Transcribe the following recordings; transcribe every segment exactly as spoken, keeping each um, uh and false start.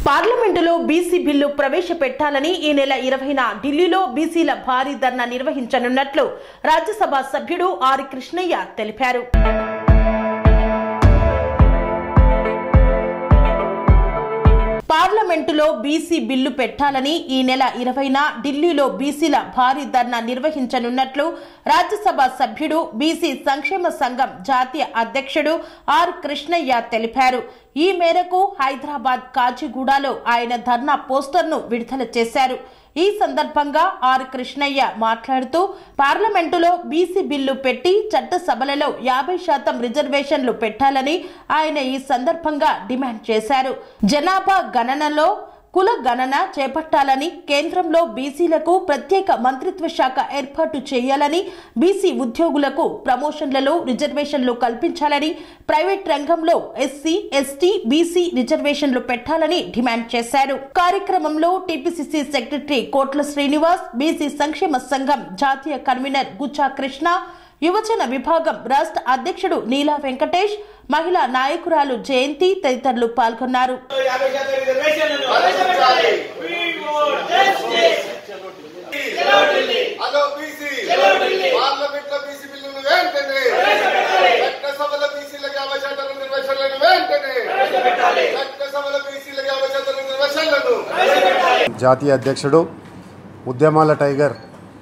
పార్లమెంటులో BC bill ప్రవేశపెట్టాలని ఈ నెల ఇరవైన ఢిల్లీలో బీసీల భారీ ధర్నా నిర్వహించనున్నట్లు రాజ్యసభ సభ్యుడు ఆర్ కృష్ణయ్య తెలిపారు. పార్లమెంటులో బీసీ బిల్లు పెట్టాలని ఈ నెల ఇరవైన ఢిల్లీలో బీసీల భారీ ధర్నా నిర్వహించనున్నట్లు రాజ్యసభ సభ్యుడు బీసీ సంక్షేమ సంఘం జాతీయ అధ్యక్షుడు ఆర్ కృష్ణయ్య తెలిపారు. ఈ మేరకు హైదరాబాద్ కాచిగూడలో ఆయన ధర్నా పోస్టర్ను విడుదల చేశారు. ఈ సందర్భంగా ఆర్ కృష్ణయ్య మాట్లాడుతూ పార్లమెంటులో బీసీ బిల్లు పెట్టి చట్టసభలలో యాభై శాతం రిజర్వేషన్లు పెట్టాలని ఆయన ఈ సందర్భంగా డిమాండ్ చేశారు. జనాభా గణనలో కుల గణన చేపట్టాలని, కేంద్రంలో బీసీలకు ప్రత్యేక మంత్రిత్వ శాఖ ఏర్పాటు చేయాలని, బీసీ ఉద్యోగులకు ప్రమోషన్లలో రిజర్వేషన్లు కల్పించాలని, ప్రైవేట్ రంగంలో ఎస్సీ ఎస్టీ బీసీ రిజర్వేషన్లు పెట్టాలని డిమాండ్ చేశారు. కార్యక్రమంలో టీపీసీసీ సెక్రటరీ కోట్ల శ్రీనివాస్, బీసీ సంక్షేమ సంఘం జాతీయ కన్వీనర్ గుచ్చా కృష్ణ, యువజన విభాగం రాష్ట్ర అధ్యక్షుడు నీలా వెంకటేష్, మహిళా నాయకురాలు జయంతి తదితరులు పాల్గొన్నారు. జాతీయ అధ్యక్షుడు ఉద్యమాల టైగర్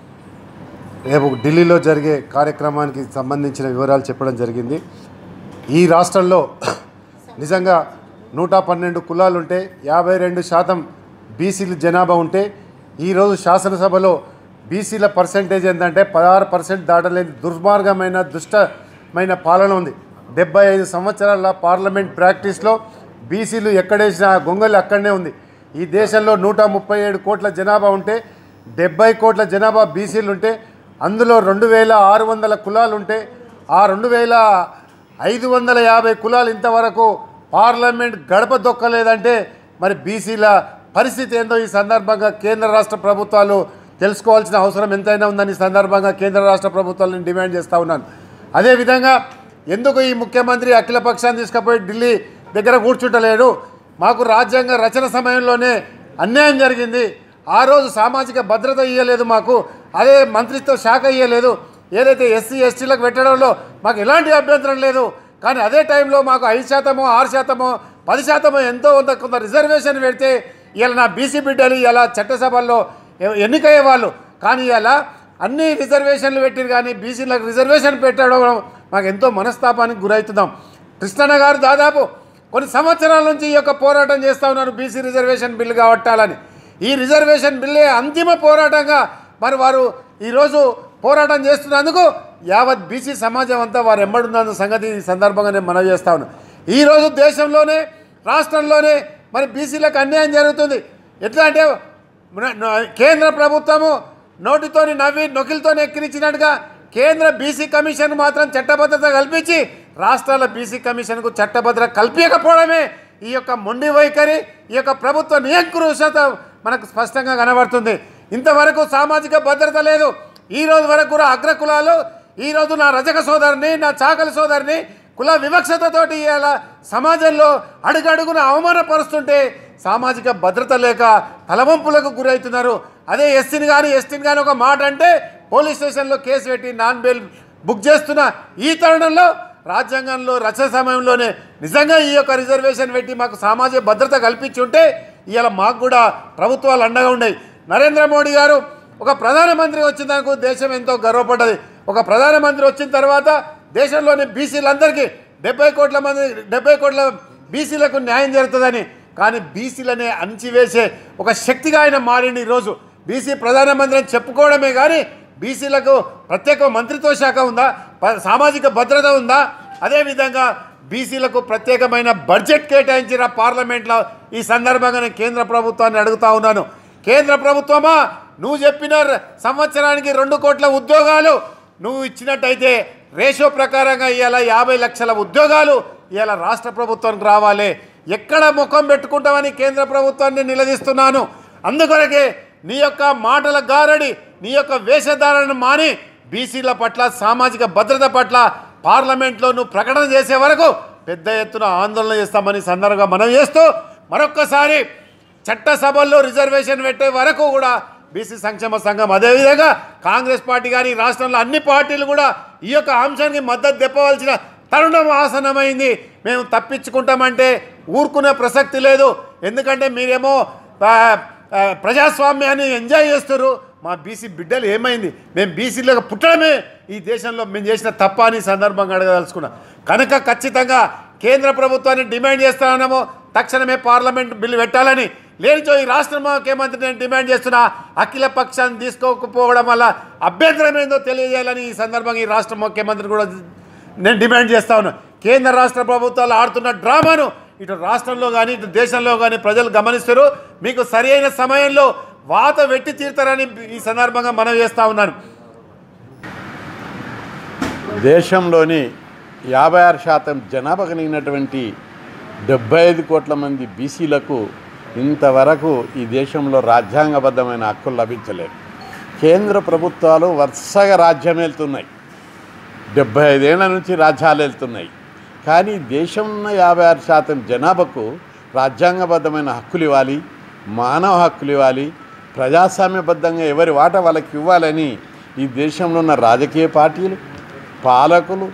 రేపు ఢిల్లీలో జరిగే కార్యక్రమానికి సంబంధించిన వివరాలు చెప్పడం జరిగింది. ఈ రాష్ట్రంలో నిజంగా నూట పన్నెండు కులాలు ఉంటే యాభై రెండు శాతం బీసీల జనాభా ఉంటే ఈరోజు శాసనసభలో బీసీల పర్సెంటేజ్ ఏంటంటే పదహారు పర్సెంట్ దాటలేని దుర్మార్గమైన దుష్టమైన పాలన ఉంది. డెబ్బై ఐదు సంవత్సరాల పార్లమెంట్ ప్రాక్టీస్లో బీసీలు ఎక్కడేసిన గొంగలి అక్కడనే ఉంది. ఈ దేశంలో నూట ముప్పై ఏడు కోట్ల జనాభా ఉంటే డెబ్బై కోట్ల జనాభా బీసీలు ఉంటే అందులో రెండు వేల ఆరు వందల కులాలు ఉంటే ఆ రెండు వేల ఐదు వందల యాభై కులాలు ఇంతవరకు పార్లమెంట్ గడప దొక్కలేదంటే మరి బీసీల పరిస్థితి ఏందో ఈ సందర్భంగా కేంద్ర రాష్ట్ర ప్రభుత్వాలు తెలుసుకోవాల్సిన అవసరం ఎంతైనా ఉందని ఈ సందర్భంగా కేంద్ర రాష్ట్ర ప్రభుత్వాలను డిమాండ్ చేస్తూ ఉన్నాను. అదేవిధంగా ఎందుకు ఈ ముఖ్యమంత్రి అఖిలపక్షాన్ని తీసుకుపోయి ఢిల్లీ దగ్గర కూర్చుంటలేడు? మాకు రాజ్యాంగ రచన సమయంలోనే అన్యాయం జరిగింది. ఆ రోజు సామాజిక భద్రత ఇవ్వలేదు, మాకు అదే మంత్రిత్వ శాఖ ఇవ్వలేదు. ఏదైతే ఎస్సీ ఎస్టీలకు పెట్టడంలో మాకు ఎలాంటి అభ్యంతరం లేదు, కానీ అదే టైంలో మాకు ఐదు శాతమో ఆరు శాతమో పది శాతమో ఎంతో కొంత కొంత రిజర్వేషన్ పెడితే ఇలా నా బీసీ బిడ్డలు ఇలా చట్టసభల్లో ఎన్నికయ్యే వాళ్ళు, కానీ ఇలా అన్ని రిజర్వేషన్లు పెట్టిరు కానీ బీసీలకు రిజర్వేషన్ పెట్టడం మాకు ఎంతో మనస్తాపానికి గురవుతున్నాం. కృష్ణన్న గారు దాదాపు కొన్ని సంవత్సరాల నుంచి ఈ యొక్క పోరాటం చేస్తూ ఉన్నారు బీసీ రిజర్వేషన్ బిల్లు కావట్టాలని. ఈ రిజర్వేషన్ బిల్లే అంతిమ పోరాటంగా మరి వారు ఈరోజు పోరాటం చేస్తున్నందుకు యావత్ బీసీ సమాజం అంతా వారు ఎంబడున్న సంగతి ఈ సందర్భంగా నేను మనవి చేస్తా ఉన్నాను. ఈరోజు దేశంలోనే రాష్ట్రంలోనే మరి బీసీలకు అన్యాయం జరుగుతుంది. ఎట్లా అంటే కేంద్ర ప్రభుత్వము నోటితోని నవ్వి నొకిలతోని ఎక్కిరించినట్టుగా కేంద్ర బీసీ కమిషన్ మాత్రం చట్టబద్ధత కల్పించి రాష్ట్రాల బీసీ కమిషన్కు చట్టబద్ధత కల్పించకపోవడమే ఈ యొక్క మొండి వైఖరి, ఈ యొక్క ప్రభుత్వ నియంకుశత మనకు స్పష్టంగా కనబడుతుంది. ఇంతవరకు సామాజిక భద్రత లేదు. ఈ రోజు వరకు కూడా అగ్రకులాలు ఈరోజు నా రజక సోదరిని నా చాకలి సోదరిని కుల వివక్షతతోటి ఇలా సమాజంలో అడుగడుగున అవమానపరుస్తుంటే సామాజిక భద్రత లేక తలవంపులకు గురవుతున్నారు. అదే ఎస్సీని కానీ ఎస్టీని కానీ ఒక మాట అంటే పోలీస్ స్టేషన్లో కేసు పెట్టి నాన్ బెయిల్ బుక్ చేస్తున్న ఈ తరుణంలో రాజ్యాంగంలో రచన సమయంలోనే నిజంగా ఈ యొక్క రిజర్వేషన్ పెట్టి మాకు సామాజిక భద్రత కల్పించి ఉంటే ఇవాళ మాకు కూడా ప్రభుత్వాలు అండగా ఉన్నాయి. నరేంద్ర మోడీ గారు ఒక ప్రధానమంత్రి వచ్చిన దానికి దేశం ఎంతో గర్వపడ్డది. ఒక ప్రధానమంత్రి వచ్చిన తర్వాత దేశంలోని బీసీలందరికీ డెబ్బై కోట్ల మంది డెబ్బై కోట్ల బీసీలకు న్యాయం జరుగుతుందని, కానీ బీసీలనే అణిచివేసే ఒక శక్తిగా ఆయన మారింది. ఈరోజు బీసీ ప్రధానమంత్రి అని చెప్పుకోవడమే కానీ బీసీలకు ప్రత్యేక మంత్రిత్వ శాఖ ఉందా, సామాజిక భద్రత ఉందా? అదేవిధంగా బీసీలకు ప్రత్యేకమైన బడ్జెట్ కేటాయించిన పార్లమెంట్లో ఈ సందర్భంగా నేను కేంద్ర ప్రభుత్వాన్ని అడుగుతా ఉన్నాను. కేంద్ర ప్రభుత్వమా, నువ్వు చెప్పిన సంవత్సరానికి రెండు కోట్ల ఉద్యోగాలు నువ్వు ఇచ్చినట్టయితే రేషియో ప్రకారంగా ఇవాళ యాభై లక్షల ఉద్యోగాలు ఇవాళ రాష్ట్ర ప్రభుత్వానికి రావాలి. ఎక్కడ ముఖం పెట్టుకుంటామని కేంద్ర ప్రభుత్వాన్ని నిలదీస్తున్నాను. అందుకొరకే నీ యొక్క మాటల గారడి, నీ యొక్క వేషధారణను మాని బీసీల పట్ల సామాజిక భద్రత పట్ల పార్లమెంట్లో నువ్వు ప్రకటన చేసే వరకు పెద్ద ఎత్తున ఆందోళన చేస్తామని సందర్భంగా మనం చేస్తూ మరొక్కసారి చట్టసభల్లో రిజర్వేషన్ పెట్టే వరకు కూడా బీసీ సంక్షేమ సంఘం అదేవిధంగా కాంగ్రెస్ పార్టీ కానీ రాష్ట్రంలో అన్ని పార్టీలు కూడా ఈ యొక్క అంశానికి మద్దతు తెప్పవలసిన తరుణం ఆసన్నమైంది. మేము తప్పించుకుంటామంటే ఊరుకునే ప్రసక్తి లేదు. ఎందుకంటే మీరేమో ప్రజాస్వామ్యాన్ని ఎంజాయ్ చేస్తారు. మా బీసీ బిడ్డలు ఏమైంది? మేము బీసీలుగా పుట్టడమే ఈ దేశంలో మేము చేసిన తప్ప అని సందర్భంగా అడగదలుచుకున్నాం. కనుక ఖచ్చితంగా కేంద్ర ప్రభుత్వాన్ని డిమాండ్ చేస్తున్నామో తక్షణమే పార్లమెంట్ బిల్లు పెట్టాలని, లేనిచో ఈ రాష్ట్ర ముఖ్యమంత్రి నేను డిమాండ్ చేస్తున్నా అఖిల పక్షాన్ని తీసుకోకపోవడం వల్ల అభ్యంతరం ఏందో తెలియజేయాలని ఈ సందర్భంగా ఈ రాష్ట్ర ముఖ్యమంత్రి కూడా నేను డిమాండ్ చేస్తా ఉన్నాను. కేంద్ర రాష్ట్ర ప్రభుత్వాలు ఆడుతున్న డ్రామాను ఇటు రాష్ట్రంలో కానీ ఇటు దేశంలో కానీ ప్రజలు గమనిస్తారు. మీకు సరి అయిన సమయంలో వాత వెట్టి తీరుతారని ఈ సందర్భంగా మనం చేస్తూ ఉన్నాను. దేశంలోని యాభై ఆరు శాతం జనాభా కలిగినటువంటి డెబ్బై ఐదు కోట్ల మంది బీసీలకు ఇంతవరకు ఈ దేశంలో రాజ్యాంగబద్ధమైన హక్కులు లభించలేదు. కేంద్ర ప్రభుత్వాలు వరుసగా రాజ్యం వెళ్తున్నాయి, డెబ్బై ఐదేళ్ల నుంచి రాజ్యాలు వెళ్తున్నాయి. కానీ దేశంలో యాభై ఆరు శాతం జనాభాకు రాజ్యాంగబద్ధమైన హక్కులు ఇవ్వాలి, మానవ హక్కులు ఇవ్వాలి, ప్రజాస్వామ్యబద్ధంగా ఎవరి వాటా వాళ్ళకి ఇవ్వాలని ఈ దేశంలో ఉన్న రాజకీయ పార్టీలు, పాలకులు,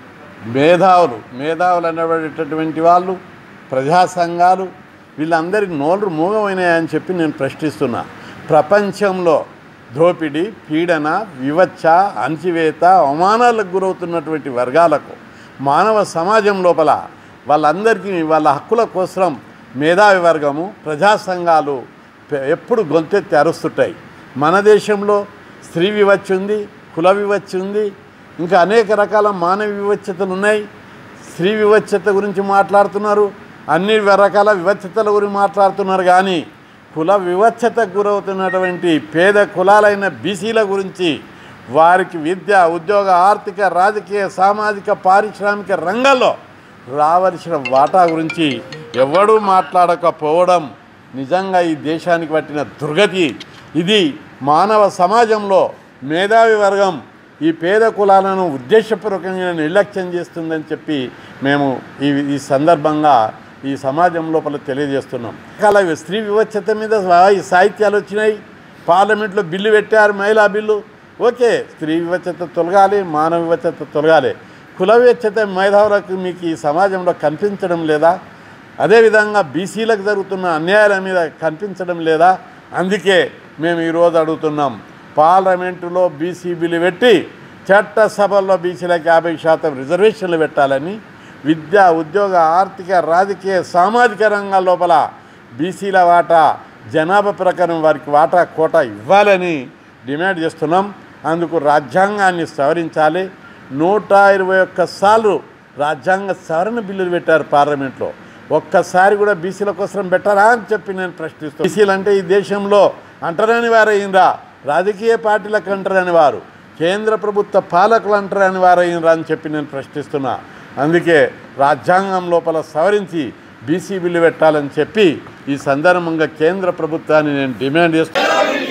మేధావులు మేధావులు అనబడేటటువంటి వాళ్ళు, ప్రజా సంఘాలు వీళ్ళందరి నోళ్ళు మూగమైనాయని చెప్పి నేను ప్రశ్నిస్తున్నా. ప్రపంచంలో దోపిడీ, పీడన, వివక్ష, అణచివేత, అవమానాలకు గురవుతున్నటువంటి వర్గాలకు మానవ సమాజం లోపల వాళ్ళందరికీ వాళ్ళ హక్కుల కోసం మేధావి వర్గము, ప్రజా సంఘాలు ఎప్పుడు గొంతెత్తి అరుస్తుంటాయి. మన దేశంలో స్త్రీ వివక్ష ఉంది, కుల వివక్ష ఉంది, ఇంకా అనేక రకాల మానవ వివక్షతలు ఉన్నాయి. స్త్రీ వివక్షత గురించి మాట్లాడుతున్నారు, అన్ని రకాల వివక్షతల గురించి మాట్లాడుతున్నారు. కానీ కుల వివక్షతకు గురవుతున్నటువంటి పేద కులాలైన బీసీల గురించి, వారికి విద్య, ఉద్యోగ, ఆర్థిక, రాజకీయ, సామాజిక, పారిశ్రామిక రంగాల్లో రావలసిన వాటా గురించి ఎవడూ మాట్లాడకపోవడం నిజంగా ఈ దేశానికి పట్టిన దుర్గతి. ఇది మానవ సమాజంలో మేధావి వర్గం ఈ పేద కులాలను ఉద్దేశపూర్వకంగా నిర్లక్ష్యం చేస్తుందని చెప్పి మేము ఈ ఈ సందర్భంగా ఈ సమాజం లోపల తెలియజేస్తున్నాం. అలాగే స్త్రీ వివక్షత మీద ఈ సాహిత్యాలు వచ్చినాయి, పార్లమెంట్లో బిల్లు పెట్టారు, మహిళా బిల్లు. ఓకే, స్త్రీ వివక్షత తొలగాలి, మానవ వివక్షత తొలగాలి. కుల వివక్షత మేధావులకు మీకు ఈ సమాజంలో కనిపించడం లేదా? అదేవిధంగా బీసీలకు జరుగుతున్న అన్యాయాల మీద కనిపించడం లేదా? అందుకే మేము ఈరోజు అడుగుతున్నాం, పార్లమెంటులో బీసీ బిల్లు పెట్టి చట్టసభల్లో బీసీలకు యాభై శాతం రిజర్వేషన్లు పెట్టాలని, విద్య, ఉద్యోగ, ఆర్థిక, రాజకీయ, సామాజిక రంగాల లోపల బీసీల వాటా జనాభా ప్రకారం వారికి వాటా కోటా ఇవ్వాలని డిమాండ్ చేస్తున్నాం. అందుకు రాజ్యాంగాన్ని సవరించాలి. నూట ఇరవై ఒక్క సార్లు రాజ్యాంగ సవరణ బిల్లులు పెట్టారు పార్లమెంట్లో. ఒక్కసారి కూడా బీసీల కోసం పెట్టారా అని చెప్పి నేను ప్రశ్నిస్తాను. బీసీలు అంటే ఈ దేశంలో అంటరాని వారయ్యిందా? రాజకీయ పార్టీలకు అంటరాని వారు, కేంద్ర ప్రభుత్వ పాలకులు అంటరాని వారయ్యిందా అని చెప్పి నేను ప్రశ్నిస్తున్నా. అందుకే రాజ్యాంగం లోపల సవరించి బీసీ బిల్లు పెట్టాలని చెప్పి ఈ సందర్భంగా కేంద్ర ప్రభుత్వాన్ని నేను డిమాండ్ చేస్తున్నాను.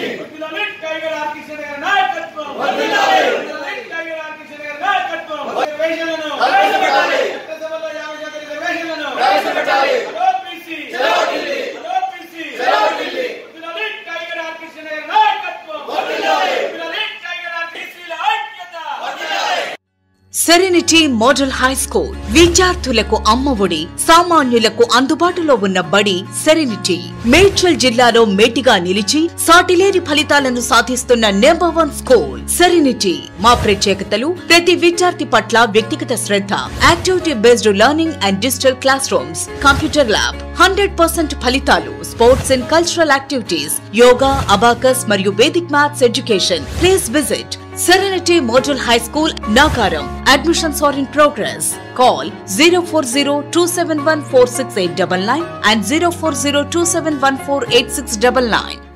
సెరెనిటీ మోడల్ హై స్కూల్ విద్యార్థులకు అమ్మఒడి, సామాన్యులకు అందుబాటులో ఉన్న బడి సెరెనిటీ. మేడ్చల్ జిల్లాలో మేటిగా నిలిచి సాటిలేని ఫలితాలను సాధిస్తున్న నెంబర్ వన్ స్కూల్ సెరెనిటీ. మా ప్రత్యేకతలు ప్రతి విద్యార్థి పట్ల వ్యక్తిగత శ్రద్ధ, activity based learning and digital classrooms, computer lab, hundred percent ఫలితాలు, sports and cultural activities, yoga, abacus మరియు Vedic maths education. Please visit Serenity Model High School, Nagaram. Admissions are in progress. Call zero four zero two seven one four six eight nine nine and zero four zero two seven one four eight six nine nine.